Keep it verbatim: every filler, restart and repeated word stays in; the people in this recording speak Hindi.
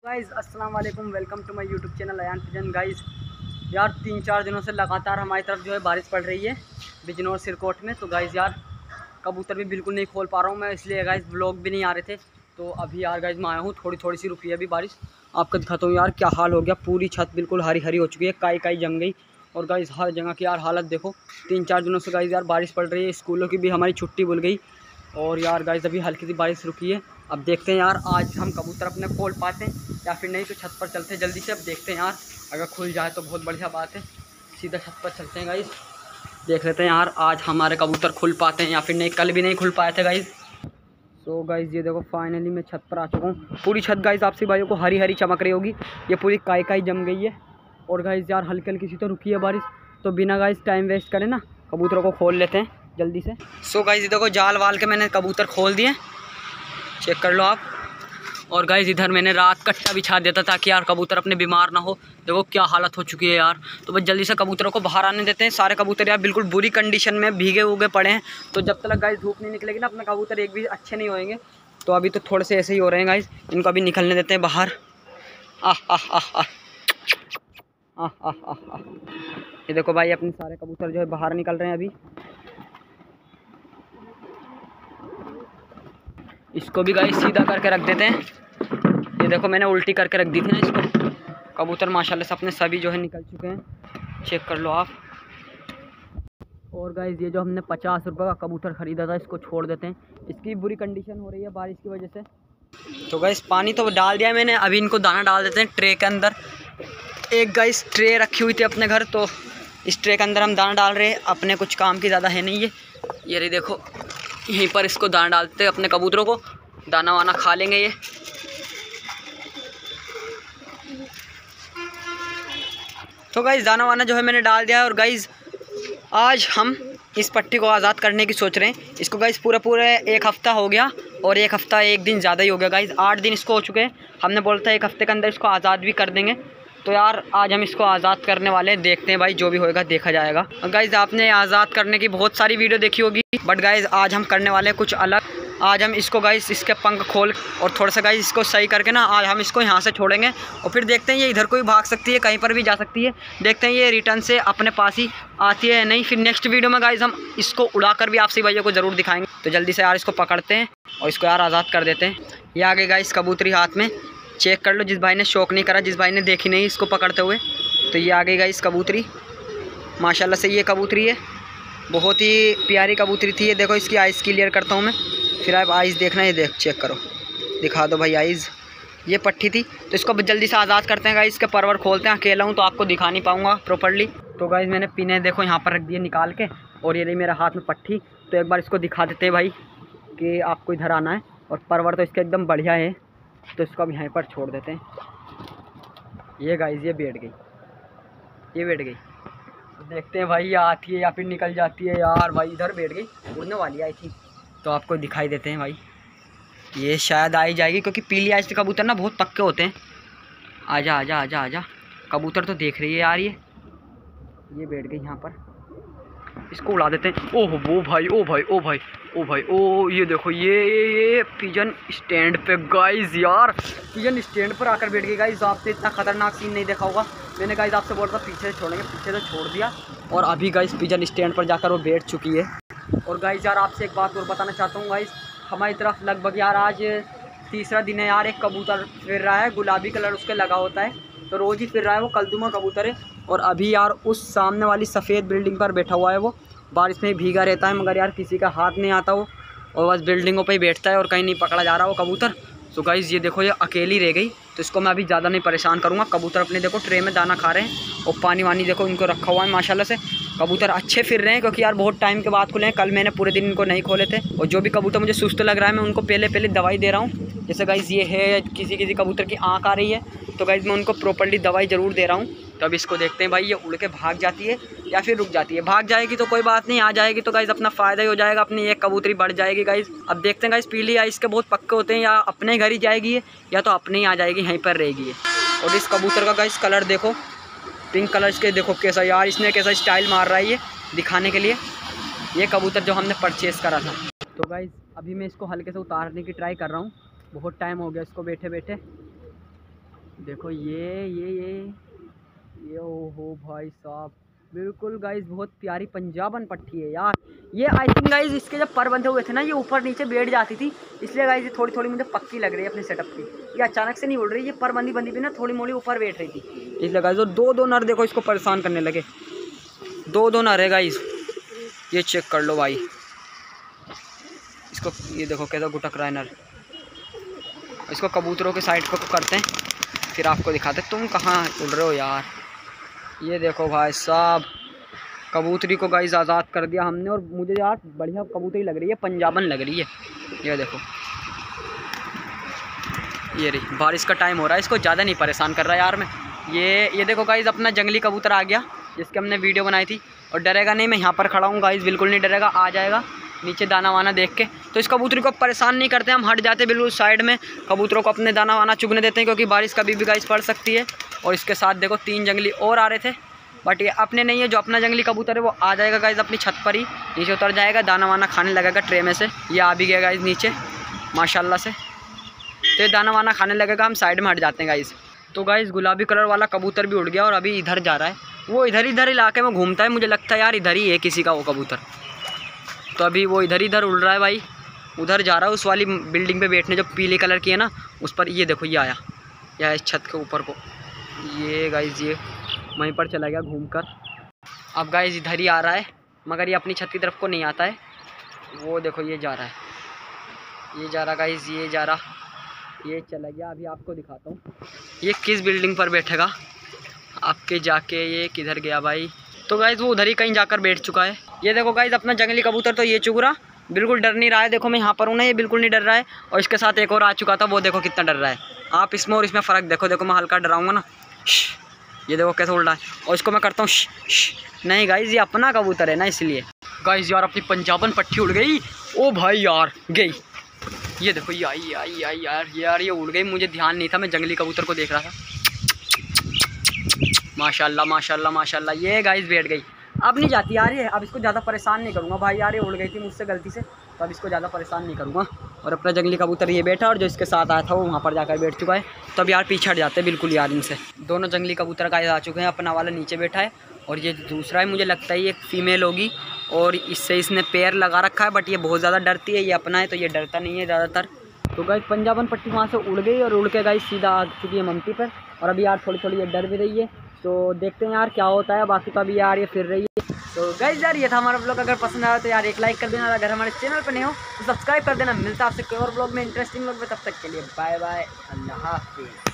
गाइज़ अस्सलाम वालेकुम, welcome to my YouTube channel Ayan pigeon. Guys यार तीन चार दिनों से लगातार हमारी तरफ जो है बारिश पड़ रही है बिजनौर सिरकोट में। तो गाइज़ यार कबूतर भी बिल्कुल नहीं खोल पा रहा हूँ मैं, इसलिए गाइज़ व्लॉग भी नहीं आ रहे थे। तो अभी यार गाइज़ मैं आया हूँ, थोड़ी थोड़ी सी रुकी है अभी बारिश। आपको दिखाता हूँ यार क्या हाल हो गया, पूरी छत बिल्कुल हरी हरी हो चुकी है, काई काई जम गई। और गाइज़ हर जगह की यार हालत देखो, तीन चार दिनों से गाइज़ यार बारिश पड़ रही है, स्कूलों की भी हमारी छुट्टी भूल गई। और यार गाइज़ अभी हल्की सी बारिश रुकी है। अब देखते हैं यार आज हम कबूतर अपने खोल पाते हैं या फिर नहीं, तो छत पर चलते हैं जल्दी से। अब देखते हैं यार, अगर खुल जाए तो बहुत बढ़िया बात है, सीधा छत पर चलते हैं गाइज़। देख लेते हैं यार आज हमारे कबूतर खुल पाते हैं या फिर नहीं, कल भी नहीं खुल पाए थे गाइज़। सो गाइज़ ये देखो फाइनली मैं छत पर आ चुका हूँ। पूरी छत गाइज़ आपसी भाइयों को हरी हरी चमक रही होगी, ये पूरी काई काई जम गई है। और गाइज़ यार हल्की हल्की सी तो रुकी है बारिश, तो बिना गाइज़ टाइम वेस्ट करें ना कबूतरों को खोल लेते हैं जल्दी से। सो गाइज़ देखो जाल वाल के मैंने कबूतर खोल दिए, चेक कर लो आप। और गाइज़ इधर मैंने रात कट्टा बिछा देता था ताकि यार कबूतर अपने बीमार ना हो। देखो क्या हालत हो चुकी है यार। तो बस जल्दी से कबूतरों को बाहर आने देते हैं। सारे कबूतर यार बिल्कुल बुरी कंडीशन में भीगे उगे पड़े हैं, तो जब तक गाइज़ धूप नहीं निकलेगी ना अपने कबूतर एक भी अच्छे नहीं होएंगे। तो अभी तो थोड़े से ऐसे ही हो रहे हैं गाइज़, इनको अभी निकलने देते हैं बाहर। आह आह आह आह आह आह आह आह। ये देखो भाई अपने सारे कबूतर जो है बाहर निकल रहे हैं अभी। इसको भी गाइस सीधा करके रख देते हैं। ये देखो मैंने उल्टी करके रख दी थी ना इसको। कबूतर माशाल्लाह से अपने सभी जो है निकल चुके हैं, चेक कर लो आप। और गाइस ये जो हमने पचास रुपये का कबूतर ख़रीदा था इसको छोड़ देते हैं, इसकी बुरी कंडीशन हो रही है बारिश की वजह से। तो गाइस पानी तो डाल दिया मैंने, अभी इनको दाना डाल देते हैं ट्रे के अंदर। एक गाइस ट्रे रखी हुई थी अपने घर, तो इस ट्रे के अंदर हम दाना डाल रहे हैं। अपने कुछ काम की ज़्यादा है नहीं ये ये रही देखो, यहीं पर इसको दाना डालते हैं अपने कबूतरों को, दाना वाना खा लेंगे ये। तो गाइज़ दाना वाना जो है मैंने डाल दिया है। और गाइज़ आज हम इस पट्टी को आज़ाद करने की सोच रहे हैं। इसको गाइज़ पूरा पूरा एक हफ़्ता हो गया, और एक हफ़्ता एक दिन ज़्यादा ही हो गया गाइज़, आठ दिन इसको हो चुके हैं। हमने बोला था एक हफ़्ते के अंदर इसको आज़ाद भी कर देंगे। तो यार आज हम इसको आज़ाद करने वाले हैं, देखते हैं भाई जो भी होएगा देखा जाएगा। गाइज़ आपने आज़ाद करने की बहुत सारी वीडियो देखी होगी, बट गाइज़ आज हम करने वाले हैं कुछ अलग। आज हम इसको गाइस इसके पंख खोल और थोड़ा सा गाइस इसको सही करके ना आज हम इसको यहाँ से छोड़ेंगे, और फिर देखते हैं ये इधर को भी भाग सकती है, कहीं पर भी जा सकती है। देखते हैं ये रिटर्न से अपने पास ही आती है या नहीं। फिर नेक्स्ट वीडियो में गाइस हम इसको उड़ाकर भी आपसे भैया को ज़रूर दिखाएंगे। तो जल्दी से यार इसको पकड़ते हैं और इसको यार आज़ाद कर देते हैं। ये आ गई गाइस कबूतरी हाथ में, चेक कर लो। जिस भाई ने शौक नहीं करा, जिस भाई ने देखी नहीं इसको पकड़ते हुए, तो ये आ गई गाइस कबूतरी। माशाल्लाह से ये कबूतरी है, बहुत ही प्यारी कबूतरी थी ये। देखो इसकी आइज़ क्लियर करता हूँ मैं, फिर आप आइज़ देखना, ये देख चेक करो, दिखा दो भाई आइज़। ये पट्टी थी, तो इसको जल्दी से आज़ाद करते हैं गाइस। इसके परवर खोलते हैं, अकेला हूँ तो आपको दिखा नहीं पाऊँगा प्रॉपर्ली। तो गाइस मैंने पिने देखो यहाँ पर रख दिए निकाल के, और ये रही मेरे हाथ में पट्टी। तो एक बार इसको दिखा देते हैं भाई कि आपको इधर आना है। और परवर तो इसका एकदम बढ़िया है, तो इसको अब यहाँ पर छोड़ देते हैं। ये गाइस ये बैठ गई, ये बैठ गई। तो देखते हैं भाई ये आती है या फिर निकल जाती है। यार भाई इधर बैठ गई, उड़ने वाली आई थी, तो आपको दिखाई देते हैं भाई। ये शायद आई जाएगी, क्योंकि पीली आइज के कबूतर ना बहुत पक्के होते हैं। आजा आजा आजा आजा, कबूतर तो देख रही है यार। ये ये बैठ गई यहाँ पर, इसको उड़ा देते हैं। ओह वो भाई, ओ भाई ओ भाई ओ भाई ओ, ये देखो ये ये पिजन स्टैंड पे गाइज, यार पिजन स्टैंड पर आकर बैठ गई गाइज। आपसे इतना खतरनाक सीन नहीं देखा होगा मैंने गाइज, आपसे बोल रहा था पीछे से छोड़ेंगे, पीछे से छोड़ दिया, और अभी गाइज पिजन स्टैंड पर जाकर वो बैठ चुकी है। और गाइज यार आपसे एक बात और बताना चाहता हूँ गाइज, हमारी तरफ लगभग यार आज तीसरा दिन है यार, एक कबूतर फिर रहा है, गुलाबी कलर उसके लगा होता है, तो रोज़ ही फिर रहा है वो, कलदुमा कबूतर है। और अभी यार उस सामने वाली सफ़ेद बिल्डिंग पर बैठा हुआ है, वो बारिश में भीगा रहता है, मगर यार किसी का हाथ नहीं आता वो, और बस बिल्डिंगों पे ही बैठता है और कहीं नहीं पकड़ा जा रहा वो कबूतर। तो गाइज़ ये देखो ये अकेली रह गई, तो इसको मैं अभी ज़्यादा नहीं परेशान करूँगा। कबूतर अपने देखो ट्रे में दाना खा रहे हैं, और पानी वानी देखो इनको रखा हुआ है माशाल्लाह से। कबूतर अच्छे फिर रहे हैं, क्योंकि यार बहुत टाइम के बाद खुले हैं, कल मैंने पूरे दिन इनको नहीं खोले थे। और जो भी कबूतर मुझे सुस्त लग रहा है मैं उनको पहले पहले दवाई दे रहा हूँ। जैसे गाइज़ ये है, किसी किसी कबूतर की आँख आ रही है, तो गाइज़ मैं उनको प्रॉपर्ली दवाई ज़रूर दे रहा हूँ। तो अब इसको देखते हैं भाई ये उड़ के भाग जाती है या फिर रुक जाती है। भाग जाएगी तो कोई बात नहीं, आ जाएगी तो गाइज़ अपना फ़ायदा ही हो जाएगा, अपनी एक कबूतरी बढ़ जाएगी गाइज़। अब देखते हैं गाइज़, पीली आइज़ के बहुत पक्के होते हैं, या अपने घर ही जाएगी या तो अपने ही आ जाएगी, यहीं पर रहेगी ये। और इस कबूतर का गाइज़ कलर देखो, पिंक कलर के देखो कैसा, यार इसने कैसा स्टाइल मार रहा है ये दिखाने के लिए। ये कबूतर जो हमने परचेज़ करा था। तो गाइज़ अभी मैं इसको हल्के से उतारने की ट्राई कर रहा हूँ, बहुत टाइम हो गया इसको बैठे बैठे। देखो ये ये ये ये ओहो भाई साहब, बिल्कुल गाइज बहुत प्यारी पंजाबन पट्टी है यार। ये आई थिंक गाइज इसके जब पर बंधे हुए थे ना, ये ऊपर नीचे बैठ जाती थी, इसलिए गाइज ये थोड़ी थोड़ी मुझे पक्की लग रही है अपने सेटअप की। ये अचानक से नहीं उड़ रही, ये पर बंधी बंधी भी ना थोड़ी मोड़ी ऊपर बैठ रही थी, इसलिए गाइज। और दो दो नर देखो इसको परेशान करने लगे, दो दो नर है गाइज, ये चेक कर लो भाई इसको। ये देखो कैसा गुटक रहा है नर। इसको कबूतरों के साइड को करते हैं, फिर आपको दिखाते। तुम कहाँ उड़ रहे हो यार। ये देखो भाई साहब, कबूतरी को गाइस आज़ाद कर दिया हमने, और मुझे यार बढ़िया कबूतरी लग रही है, पंजाबन लग रही है। ये देखो ये रही, बारिश का टाइम हो रहा है, इसको ज़्यादा नहीं परेशान कर रहा यार मैं। ये ये देखो गाइस अपना जंगली कबूतर आ गया, जिसकी हमने वीडियो बनाई थी। और डरेगा नहीं, मैं यहाँ पर खड़ा हूँ गाइस, बिल्कुल नहीं डरेगा, आ जाएगा नीचे दाना वाना देख के। तो इस कबूतरी को परेशान नहीं करते, हम हट जाते बिल्कुल साइड में, कबूतरों को अपने दाना वाना चुगने देते हैं, क्योंकि बारिश कभी भी गाइस पड़ सकती है। और इसके साथ देखो तीन जंगली और आ रहे थे, बट ये अपने नहीं है। जो अपना जंगली कबूतर है वो आ जाएगा गाइस अपनी छत पर ही, नीचे उतर जाएगा, दाना वाना खाने लगेगा ट्रे में से। ये आ भी गया गाइस नीचे माशाल्लाह से, तो ये दाना वाना खाने लगेगा, हम साइड में हट जाते हैं गाइस। तो गाइस गुलाबी कलर वाला कबूतर भी उड़ गया, और अभी इधर जा रहा है, वो इधर इधर इलाके में घूमता है, मुझे लगता है यार इधर ही है किसी का वो कबूतर। तो अभी वो इधर इधर उड़ रहा है भाई, उधर जा रहा है उस वाली बिल्डिंग पे बैठने जो पीले कलर की है ना, उस पर। ये देखो ये आया, या इस छत के ऊपर को, ये गाइस ये वहीं पर चला गया घूमकर। अब गाइस इधर ही आ रहा है, मगर ये अपनी छत की तरफ को नहीं आता है। वो देखो ये जा रहा है, ये जा रहा गाइस, ये जा रहा, ये चला गया। अभी आपको दिखाता हूँ ये किस बिल्डिंग पर बैठेगा, आपके जाके ये किधर गया भाई। तो गाइस वो उधर ही कहीं जाकर बैठ चुका है। ये देखो गाइस अपना जंगली कबूतर तो ये चुग रहा, बिल्कुल डर नहीं रहा है। देखो मैं यहाँ पर हूँ ना, ये बिल्कुल नहीं डर रहा है। और इसके साथ एक और आ चुका था, वो देखो कितना डर रहा है। आप इसमें और इसमें फ़र्क देखो, देखो मैं हल्का डराऊँगा ना, ये देखो कैसे उड़ रहा है, और इसको मैं करता हूँ नहीं गाइस, ये अपना कबूतर है ना इसलिए। गाइस यार अपनी पंजाबन पट्टी उड़ गई, ओ भाई यार गई। ये देखो ये आई आई आई यार यार ये उड़ गई, मुझे ध्यान नहीं था, मैं जंगली कबूतर को देख रहा था। माशाल्लाह माशाल्लाह माशाल्लाह, ये गाइस बैठ गई। अब नहीं जाती यार ये, अब इसको ज़्यादा परेशान नहीं करूँगा भाई यार, ये उड़ गई थी मुझसे गलती से, तो अब इसको ज़्यादा परेशान नहीं करूँगा। और अपना जंगली कबूतर ये बैठा, और जो इसके साथ आया था वो वहाँ पर जाकर बैठ चुका है। तो अब यार पीछे हट जाते हैं बिल्कुल यार इनसे। दोनों जंगली कबूतर गाइस आ चुके हैं, अपना वाला नीचे बैठा है, और ये दूसरा है, मुझे लगता है ये फीमेल होगी, और इससे इसने पैर लगा रखा है, बट ये बहुत ज़्यादा डरती है। ये अपना है तो ये डरता नहीं है ज़्यादातर। तो गाइस पंजाबन पट्टी वहाँ से उड़ गई, और उड़ के गाइस सीधा आ चुकी है ममती पर। और अभी यार थोड़ी थोड़ी ये डर भी रही है, तो देखते हैं यार क्या होता है। बाकी तो अभी यार ये फिर रही है। तो गाइस यार ये था हमारा ब्लॉग, अगर पसंद आया तो यार एक लाइक कर देना, अगर हमारे चैनल पर नहीं हो तो सब्सक्राइब कर देना। मिलता है आपसे कोई और ब्लॉग में, इंटरेस्टिंग ब्लॉग में, तब तक के लिए बाय बाय, अल्लाह हाफिज़।